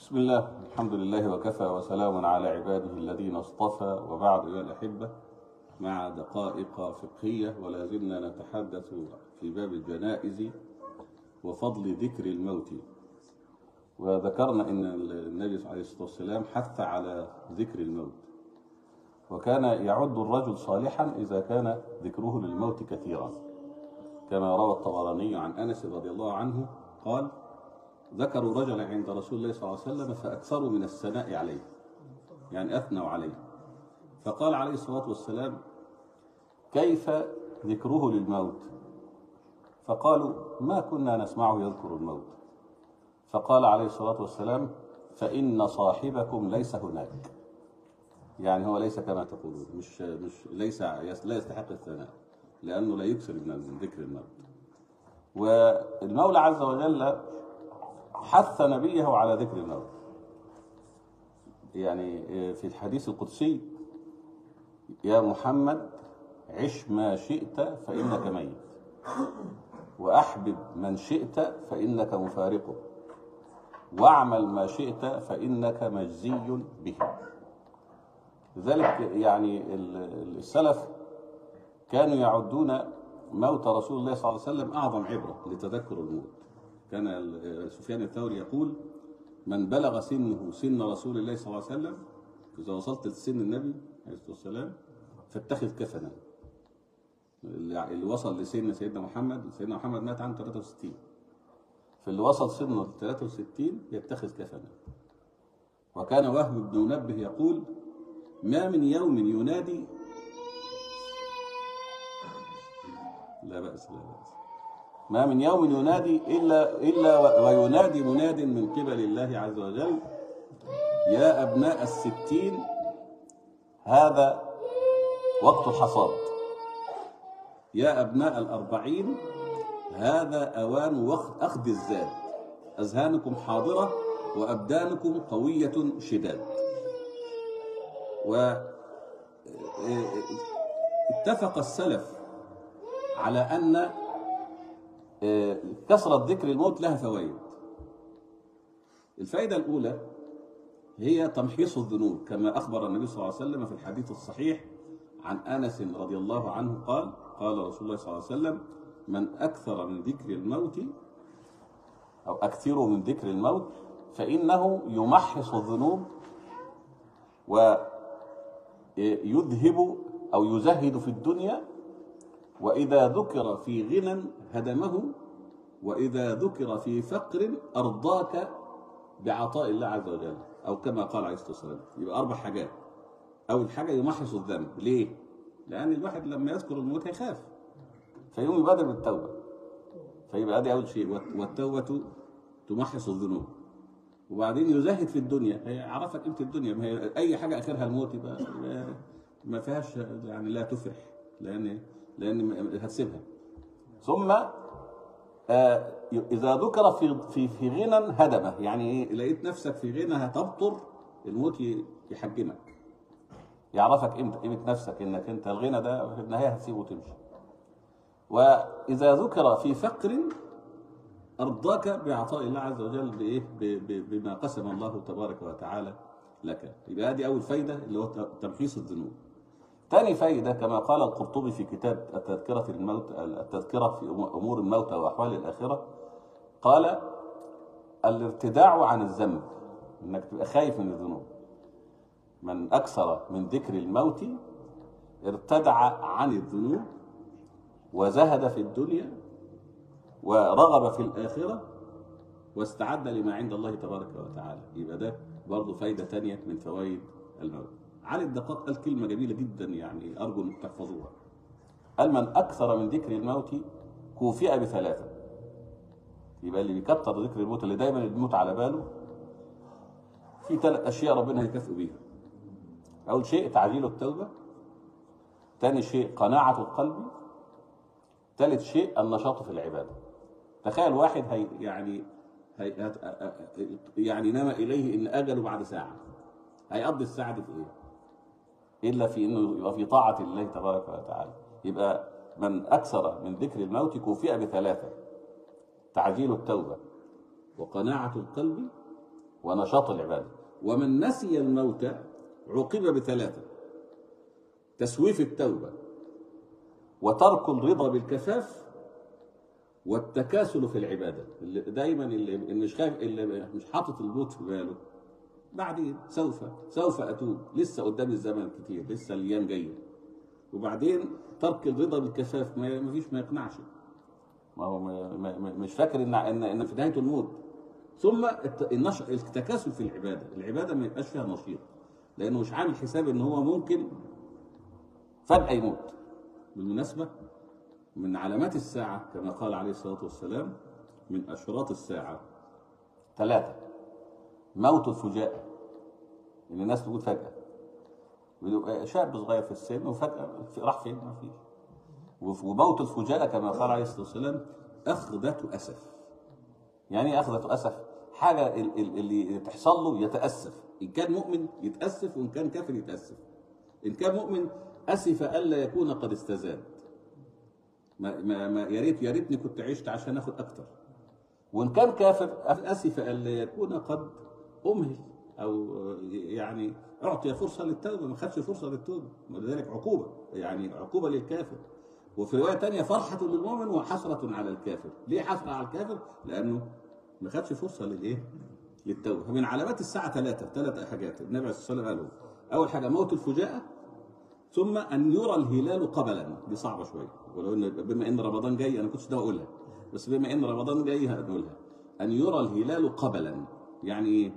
بسم الله، الحمد لله وكفى، وسلام على عباده الذين اصطفى، وبعد. أيها الأحبة، مع دقائق فقهية، ولا زلنا نتحدث في باب الجنائز وفضل ذكر الموت. وذكرنا أن النبي عليه الصلاة والسلام حث على ذكر الموت، وكان يعد الرجل صالحا إذا كان ذكره للموت كثيرا، كما روى الطبراني عن أنس رضي الله عنه قال: ذكروا رجلا عند رسول الله صلى الله عليه وسلم فأكثروا من الثناء عليه، يعني أثنوا عليه، فقال عليه الصلاة والسلام: كيف ذكره للموت؟ فقالوا: ما كنا نسمعه يذكر الموت. فقال عليه الصلاة والسلام: فإن صاحبكم ليس هناك، يعني هو ليس كما تقولون، لا يستحق الثناء، لأنه لا يكثر من ذكر الموت. والمولى عز وجل حث نبيه على ذكر الموت، يعني في الحديث القدسي: يا محمد عش ما شئت فإنك ميت، وأحبب من شئت فإنك مفارقه، واعمل ما شئت فإنك مجزي به. لذلك يعني السلف كانوا يعدون موت رسول الله صلى الله عليه وسلم أعظم عبرة لتذكر الموت. كان سفيان الثوري يقول: من بلغ سنه سن رسول الله صلى الله عليه وسلم، إذا وصلت لسن النبي عليه الصلاة والسلام فاتخذ كفنا. اللي وصل لسن سيدنا محمد مات عام 63، فاللي وصل سنه 63 يتخذ كفنا. وكان وهب بن منبه يقول: ما من يوم ينادي لا بأس ما من يوم ينادي إلا وينادي مناد من قبل الله عز وجل: يا أبناء 60 هذا وقت الحصاد، يا أبناء 40 هذا أوان وقت أخذ الزاد، أذهانكم حاضرة وأبدانكم قوية شداد. واتفق السلف على أن كثرة ذكر الموت لها فوائد. الفائدة الأولى هي تمحيص الذنوب، كما أخبر النبي صلى الله عليه وسلم في الحديث الصحيح عن أنس رضي الله عنه قال: قال رسول الله صلى الله عليه وسلم: من أكثر من ذكر الموت أو أكثروا من ذكر الموت فإنه يمحص الذنوب ويذهب أو يزهد في الدنيا، وإذا ذكر في غنى هدمه، وإذا ذكر في فقر أرضاك بعطاء الله عز وجل، أو كما قال عليه الصلاة والسلام. يبقى 4 حاجات. أول حاجة يمحص الذنب. ليه؟ لأن الواحد لما يذكر الموت هيخاف، فيقوم يبادر بالتوبة، فيبقى دي أول شيء. والتوبة تمحص الذنوب. وبعدين يزهد في الدنيا، هيعرفك قيمة الدنيا، ما هي أي حاجة آخرها الموت يبقى ما فيهاش، يعني لا تفرح، لأن هتسيبها. ثم إذا ذكر في غنى هدمه، يعني إيه؟ لقيت نفسك في غنى هتبطر، الموت يحجمك، يعرفك قيمة نفسك، إنك أنت الغنى ده في النهاية هتسيبه وتمشي. وإذا ذكر في فقر أرضاك بعطاء الله عز وجل، بإيه؟ بما قسم الله تبارك وتعالى لك. يبقى هذه أول فايدة، اللي هو تمحيص الذنوب. ثاني فايدة، كما قال القرطبي في كتاب التذكرة في أمور الموتى وأحوال الآخرة، قال: الارتداع عن الذنب، إنك تبقى خايف من الذنوب. من أكثر من ذكر الموت ارتدع عن الذنوب، وزهد في الدنيا، ورغب في الآخرة، واستعد لما عند الله تبارك وتعالى. يبقى ده برضو فايدة تانية من فوائد الموت. علي الدقاق قال كلمة جميلة جدا، يعني أرجو أن تحفظوها. قال: من أكثر من ذكر الموت كوفئ ب3. يبقى اللي بيكتر ذكر الموت، اللي دايما الموت على باله، في 3 أشياء ربنا هيكافئه بيها. أول شيء تعجيل التوبة، ثاني شيء قناعة القلب، ثالث شيء النشاط في العبادة. تخيل واحد يعني نام إليه إن أجله بعد ساعة، هيقضي الساعة دي في إيه؟ إلا في إنه يبقى في طاعة الله تبارك وتعالى. يبقى من أكثر من ذكر الموت كوفئ ب3: تعجيل التوبة، وقناعة القلب، ونشاط العبادة. ومن نسي الموت عوقب بثلاثة: تسويف التوبة، وترك الرضا بالكفاف، والتكاسل في العبادة. اللي دايما اللي مش خايف، اللي مش حاطط الموت في باله، بعدين سوف أتوب، لسه قدام الزمن كتير، لسه الأيام جاية. وبعدين ترك الرضا بالكفاف، ما فيش، ما يقنعش، ما هو مش فاكر ان في نهاية الموت. ثم التكاسل في العبادة ما يبقاش فيها نشيط، لأنه مش عامل حساب ان هو ممكن فجأة يموت. بالمناسبة، من علامات الساعة كما قال عليه الصلاة والسلام، من أشراط الساعة 3: موت الفجاءة، إن الناس تموت فجأة. شاب صغير في السن وفجأة راح فين؟ ما فيش. وموت الفجاءة كما قال عليه الصلاة والسلام أخذة أسف. يعني إيه أخذة أسف؟ حاجة اللي تحصل له يتأسف، إن كان مؤمن يتأسف، وإن كان كافر يتأسف. إن كان مؤمن أسف ألا يكون قد استزاد، ما يا ريتني كنت عشت عشان اخد اكتر. وان كان كافر اسف الا يكون قد امهل، او يعني اعطي فرصه للتوبه، ما خدش فرصه للتوبه، ولذلك عقوبه، يعني عقوبه للكافر. وفي روايه ثانيه: فرحه للمؤمن وحسره على الكافر. ليه حسره على الكافر؟ لانه ما خدش فرصه للتوبه. فمن علامات الساعه ثلاث حاجات النبي عليه الصلاه والسلام قالوا: اول حاجه موت الفجاءه، ثم ان يرى الهلال قبلا. دي صعبه شويه، ولو ان بما ان رمضان جاي انا كنتش ناوي اقولها، بس بما ان رمضان جاي هنقولها. ان يرى الهلال قبلا، يعني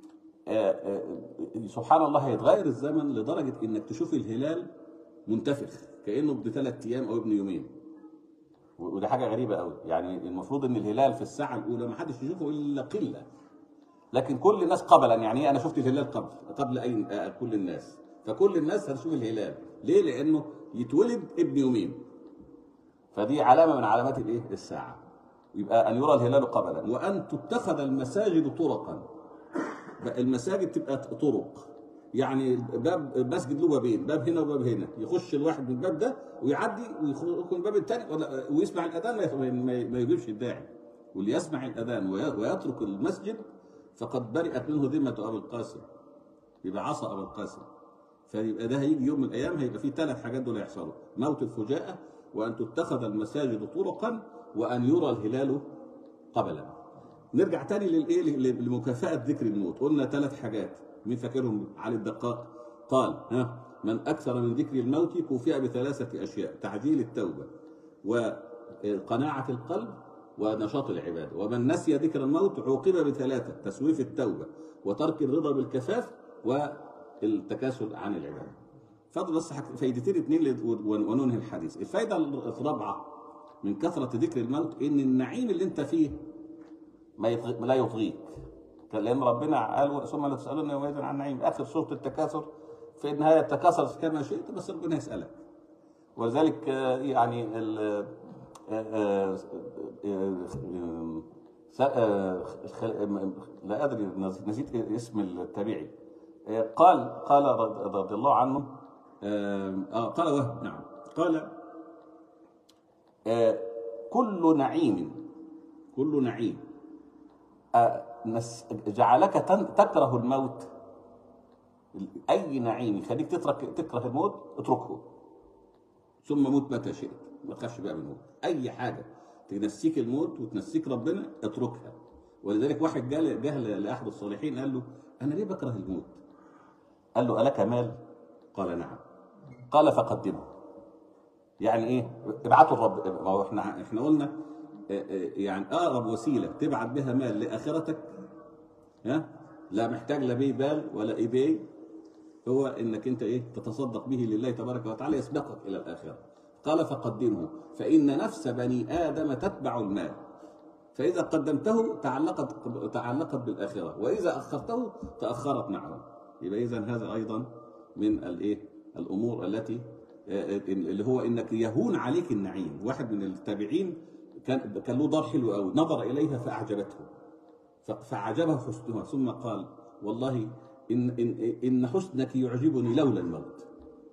سبحان الله، هيتغير الزمن لدرجه انك تشوف الهلال منتفخ كانه ابن 3 ايام او ابن يومين. ودي حاجه غريبه قوي. يعني المفروض ان الهلال في الساعه الاولى ما حدش يشوفه الا قله، لكن كل الناس قبلا. يعني ايه انا شفت الهلال قبل اي كل الناس؟ فكل الناس هتشوف الهلال. ليه؟ لانه يتولد ابن يومين. فدي علامه من علامات الايه؟ الساعه. يبقى ان يرى الهلال قبلا، وان تتخذ المساجد طرقا. المساجد تبقى طرق، يعني باب مسجد له بابين، باب هنا وباب هنا، يخش الواحد من الباب ده ويعدي ويخرج من الباب الثاني، ويسمع الاذان ما يجيبش الداعي. واللي يسمع الاذان ويترك المسجد فقد برئت منه ذمه ابي القاسم، يبقى عصى ابو القاسم. فيبقى ده هيجي يوم من الايام هيبقى فيه 3 حاجات دول هيحصلوا: موت الفجاءه، وان تتخذ المساجد طرقا، وان يرى الهلال قبلا. نرجع تاني لمكافاه ذكر الموت. قلنا 3 حاجات، مين فاكرهم؟ علي الدقاق قال: من اكثر من ذكر الموت كوفئ ب3 اشياء: تعجيل التوبه، وقناعه القلب، ونشاط العباده. ومن نسي ذكر الموت عوقب ب3: تسويف التوبه، وترك الرضا بالكفاف، والتكاسل عن العباده. فاضل بس فايدتين 2 وننهي الحديث. الفائده الرابعه من كثره ذكر الموت ان النعيم اللي انت فيه لا يطغيك، لان ربنا قال: ثم لا تسالون يومئذ عن النعيم. اخر سوره التكاثر في النهايه: التكاثر كما شئت، بس ربنا يسالك. ولذلك يعني لا ادري، نسيت اسم التابعي، قال رضي الله عنه، قال وهب، نعم، قال: كل نعيم جعلك تكره الموت. اي نعيم يخليك تكره الموت اتركه، ثم موت متى شئت، ما تخافش بقى من الموت. اي حاجه تنسيك الموت وتنسيك ربنا اتركها. ولذلك واحد جه لاحد الصالحين قال له: انا ليه بكره الموت؟ قال له: الك مال؟ قال: نعم. قال: فقدمه. يعني ايه؟ ابعته الرب. ما هو احنا قلنا يعني اقرب وسيله تبعت بها مال لاخرتك، لا محتاج لا بيه بال ولا ايباي، هو انك انت تتصدق به لله تبارك وتعالى يسبقك الى الاخره. قال: فقدمه، فان نفس بني ادم تتبع المال، فاذا قدمته تعلقت بالاخره، واذا اخرته تاخرت معه. يبقى اذا هذا ايضا من الامور التي اللي هو انك يهون عليك النعيم. واحد من التابعين كان له دار حلو قوي، نظر اليها فاعجبته، فعجبه حسنها، ثم قال: والله ان حسنك يعجبني لولا الموت.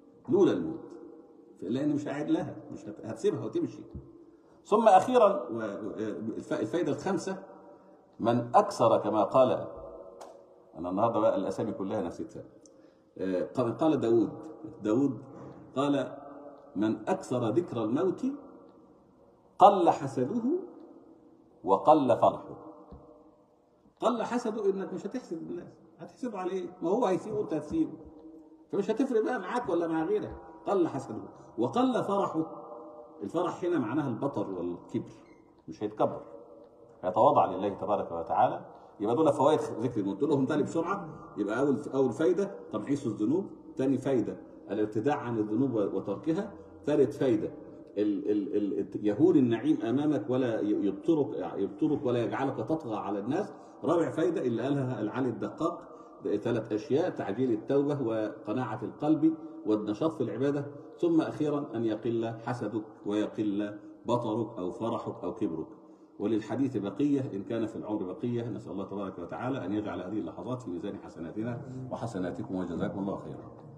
لان مش قاعد لها، مش هتسيبها وتمشي. ثم اخيرا الفائده الخامسه: من اكثر كما قال أنا النهاردة بقى الأسامي كلها نسيتها. قال داود قال: من أكثر ذكر الموت قل حسده وقل فرحه. قل حسده إنك مش هتحسد الناس، هتحسده على إيه؟ ما هو هيسيبه وأنت هتسيبه، فمش هتفرق بقى معاك ولا مع غيرك. قل حسده وقل فرحه. الفرح هنا معناها البطر والكبر، مش هيتكبر، هيتواضع لله تبارك وتعالى. يبقى دول فوائد ذكر الموت، دولهم تاني بسرعه. يبقى اول فايده تمحيص الذنوب، ثاني فايده الابتداع عن الذنوب وتركها، ثالث فايده يهون النعيم امامك ولا يبطرك ولا يجعلك تطغى على الناس. رابع فايده اللي قالها العالي الدقاق، 3 أشياء: تعجيل التوبه وقناعه القلب والنشاط في العباده، ثم اخيرا ان يقل حسدك ويقل بطرك او فرحك او كبرك. وللحديث بقية إن كان في العمر بقية. نسأل الله تبارك وتعالى أن يجعل هذه اللحظات في ميزان حسناتنا وحسناتكم، وجزاكم الله خيرا.